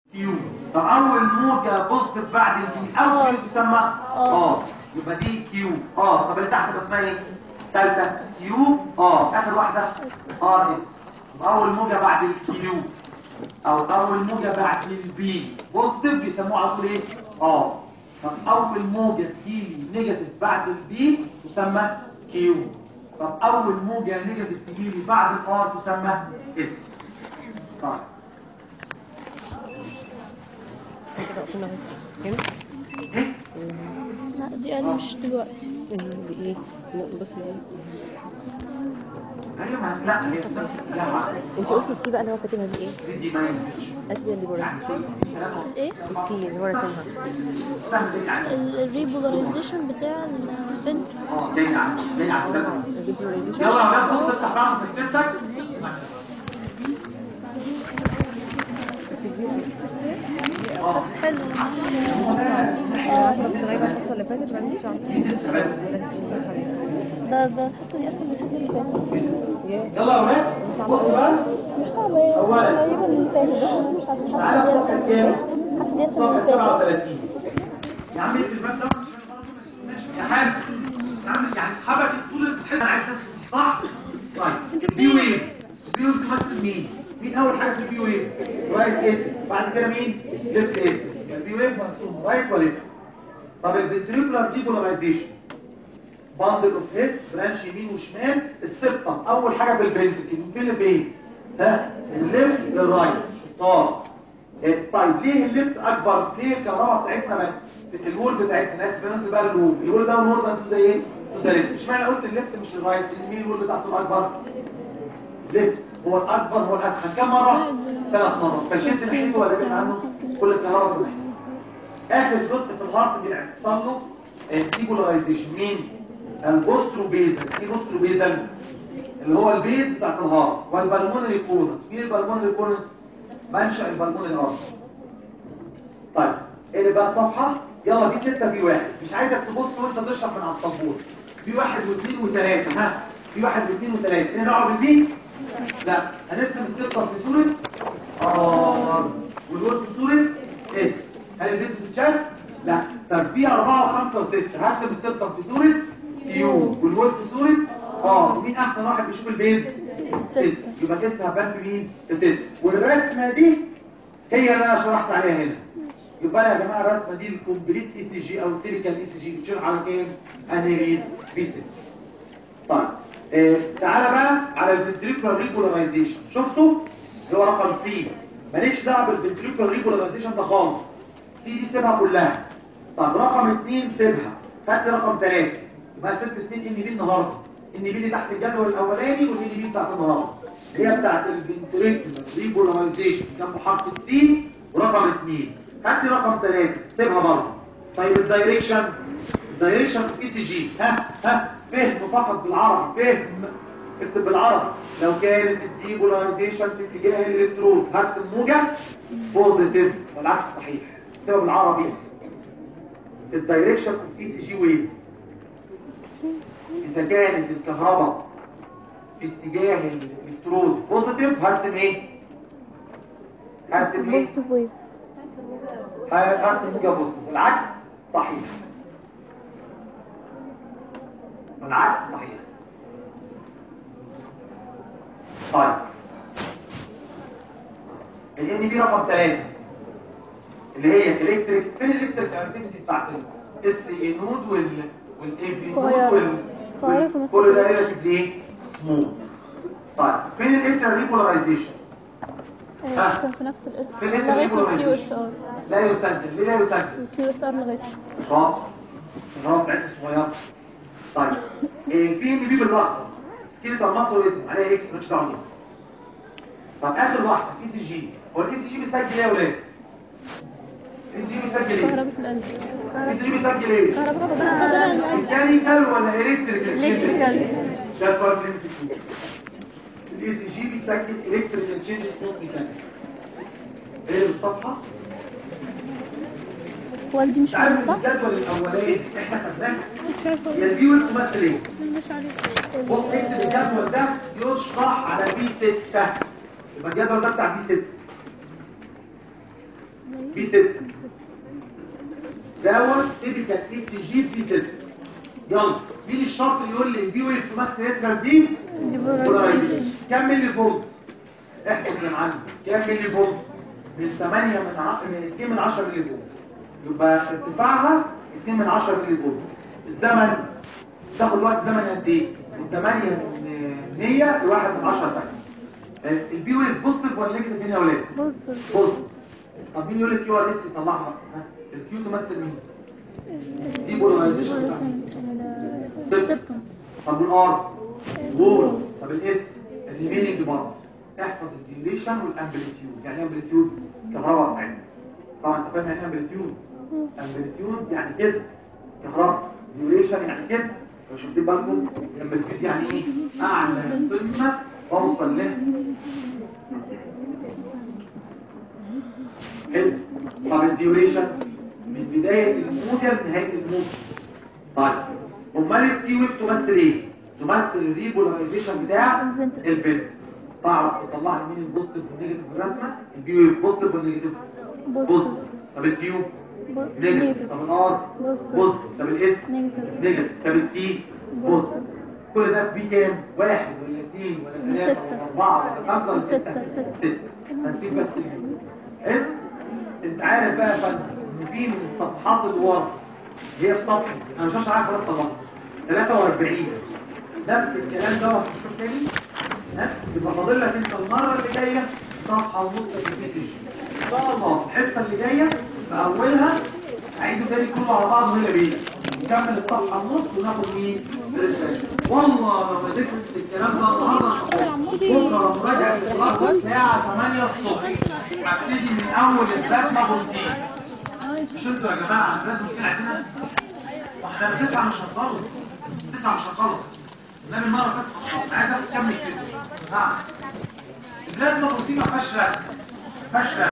كيو. طب اول موجه بوزيتيف بعد البي او كيو تسمى يبقى دي كيو. طب اللي تحت اسمها ايه؟ ثالثه كيو. اخر واحده ار اس. اول موجه بعد الكيو او اول موجه بعد البي بوزيتيف بيسموها على طول ايه؟ طب اول موجه تجيلي نيجاتيف بعد البي تسمى كيو. طب اول موجه نيجاتيف تجيلي بعد الار تسمى اس. طيب ايه؟ لا دي قال مش دلوقتي. ايه؟ بص دي لا هي انت قلتي التي بقى اللي هو كاتبها دي ايه؟ دي ما ينفعش. اتريال ديبولاريزيشن. الايه؟ التي اللي هو راسمها. الريبولاريزيشن بتاع البنت. تاني الديبولاريزيشن. يلا يا ولاد بص افتح بقى مسكتك. بس حلو بس لغايه الحصه اللي فاتت ما عنديش ده الحصه دي اصلا من الحصه اللي فاتت. يلا يا ولاد بص بقى. مش صعبه هي قريبه من اللي فاتت، بس انا مش حاسه دي السنه اللي فاتت. يا عم اقفل الباب ده يا حازم. يا عم يعني حبك طول تحس انا عايز تسمع صح؟ طيب البي ويف. البي ويف تمثل مين؟ مين اول حاجه في البي ويف؟ رايت ايد. بعد كده مين؟ ليفت ايد. البي ويف مرسومه رايت وليفت. طب الفنتريكولار ديبولاريزيشن باندل اوف هيد برانش يمين وشمال. السبتم اول حاجه في الفنتريكل يمكن فين؟ الليفت للرايت. شطار. طيب ليه الليفت اكبر؟ ليه الكهرباء بتاعتنا الوول بتاعتنا ناس بننزل بقى الوول ده والوول ده انتوا زي ايه؟ انتوا زي ليفت. اشمعنى قلت الليفت مش الرايت؟ لان مين الوول بتاعته الاكبر؟ ليفت هو الاكبر هو الادخن. كم مره؟ 3 مرات. فشد ناحيته ولا بعيد عنه؟ كل الكهرباء في ناحيته. اخر جزء في الهارت بيحصل له ديبولاريزيشن. مين؟ البوستروبيزل. ايه بوستروبيزل؟ اللي هو البيز بتاعت الهارت. والبلمونري كونس. مين البلمونري كونس؟ منشأ البلمونري ارتري. طيب اللي بقى الصفحه. يلا في 6 في 1. مش عايزك تبص وانت تشرح من على السبوره. في 1 و2 و3. في 1 و2 و3. ايه دعوه بالبي؟ لا. هنرسم السبتم في صوره والوول في صوره اس. هل البيز بتتشاف؟ لا. طب في 4 و5 و6. هرسم السبتم في صوره كيو والوول في صوره مين احسن واحد بيشوف البيز؟ 6. يبقى الاس هبان في مين؟ في 6. والرسمه دي هي اللي انا شرحت عليها هنا. يبقى يا جماعه الرسمه دي الكومبليت اي سي جي او التيبيكال اي سي جي بتشير على كام؟ انيريد بي 6. طيب تعالى بقى على الفنتريكولار ريبولاريزيشن. شفتوا؟ اللي هو رقم سي. مالكش دعوه بالفنتريكولار ريبولاريزيشن ده خالص. سي دي سيبها كلها. طب رقم 2 سيبها. خدت رقم 3 يبقى سبت 2 ان بي النهارده. ان بي دي تحت الجدول الاولاني والان بي بتاعت النهارده. هي بتاعت الفنتريكولار ريبولاريزيشن جنب حرف السي ورقم 2. خدت رقم 3 سيبها برضه. طيب الدايركشن اي سي جي. فهم فقط بالعربي. فهم. اكتب بالعربي. لو كانت الديبولاريزيشن في اتجاه الالكترود هرسم موجه بوزيتيف والعكس صحيح. اكتبها بالعربي. الدايركشن اي سي جي ويف اذا كانت الكهرباء في اتجاه الالكترود بوزيتيف هرسم ايه؟ هرسم ايه؟ بوزيتيف ويف. هرسم موجه بوزيتيف. العكس صحيح. والعكس صحيح. طيب الان بي رقم 3 اللي هي الكتريك. فين الالكتريك اكتيفيتي بتاعت الاس اي نود والاي بي نود كل ده ريلاتيف ليه؟ سموث. طيب فين الانتر ريبولاريزيشن؟ كان في نفس الاسم. فين الانتر ريبولاريزيشن؟ لا يسجل. ليه لا يسجل؟ الكيو اس ار لغايه الرابط بتاعتها صغيره. طيب في ان بي بالاخضر سكيلتال ماسل ريتم عليها اكس مش دعوه. طب اخر واحده اي سي جي. هو الاي سي جي بيسجل ايه يا ولاد؟ الاي سي جي بيسجل ايه؟ كهرباء القلب. الاي سي جي بيسجل ايه؟ كهرباء ميكانيكال ولا الكتريكال؟ الكتريكال. ده سؤال في الام سي كيو. الاي سي جي بيسجل الكتريكال تشينجز نوت ميكانيكال. ايه الصفحه؟ والدي مش عارف صح؟ الجدول الاولاني احنا خدناه. يا الفيو تمثل ايه؟ مش عارف. بص اكتب الجدول ده يشرح على بي 6. يبقى الجدول ده بتاع بي 6. بي 6 دوت تيبيكال اي سي جي بي 6. يلا مين الشاطر يقول لي البي ويف تمثل هيترال دي؟ بولارايزيشن. كم ملي فولت؟ احفظ يا معلم كم ملي فولت؟ من 2 من 10 ملي فولت. يبقى ارتفاعها 2 من 10 ملي فولت. الزمن تاخد وقت زمن قد ايه؟ من 8 من 100 ل 1 من 10 ثانيه. البي ويف بوزيتيف ولا نيجاتيف هنا يا ولاد؟ بوزيتيف. طب مين يقول لك كيو ار اس يطلعها؟ الكيو تمثل مين؟ دي بولاريزيشن بتاعها سبتم. طب الار وول. طب الاس الريميننج برضه. احفظ الديوريشن والامبليتيود. يعني ايه امبليتيود؟ كهرباء عين. طبعا انت فاهم يعني ايه امبليتيود؟ امبليتيود يعني كده كهرباء. ديوريشن يعني كده. لو شفتوا بالكم الامبليتيود يعني ايه؟ اعلى قمه اوصل له. حلو. طب الديوريشن من بدايه الموجه لنهايه الموجه. طيب امال التي ويف تمثل ايه؟ تمثل الريبولاريزيشن بتاع البنت. تعرف تطلع لي مين البوزيتيف والنيجاتيف في الرسمه؟ البي ويف بوزيتيف والنيجاتيف بوزيتيف. طب الكيو نيجاتيف. طب الار بوزيتيف. طب الاس نيجاتيف. طب التي بوزيتيف. كل ده في كام؟ 1 ولا 2 ولا 3 ولا 4 ولا 5 ولا 6؟ 6. هنسيب بس حلو. انت عارف بقى يا فندم ان في من الصفحات اللي ورا هي الصفحه انا مش عارف خلاص طبعا 43 نفس الكلام ده هتشوف تاني. يبقى فاضل لك انت المره اللي جايه صفحه ونص في المسج ان شاء الله. الحصه اللي جايه في اولها هعيده تاني كله على بعضه هنا بيه نكمل الصفحه النص وناخد مين رساله. والله لو ما ذكرت الكلام ده النهارده بكره مراجعه الكلاس الساعه 8 الصبح هبتدي من اول الرسمه بروتين. مش انتوا يا جماعه الرسمه بروتين عايزينها؟ واحنا ب 9 مش هنخلص. 9 مش هنخلص. انما المره اللي فاتت عايز اكمل كده. نعم الرسمه بروتين ما فيهاش رسم. ما فيهاش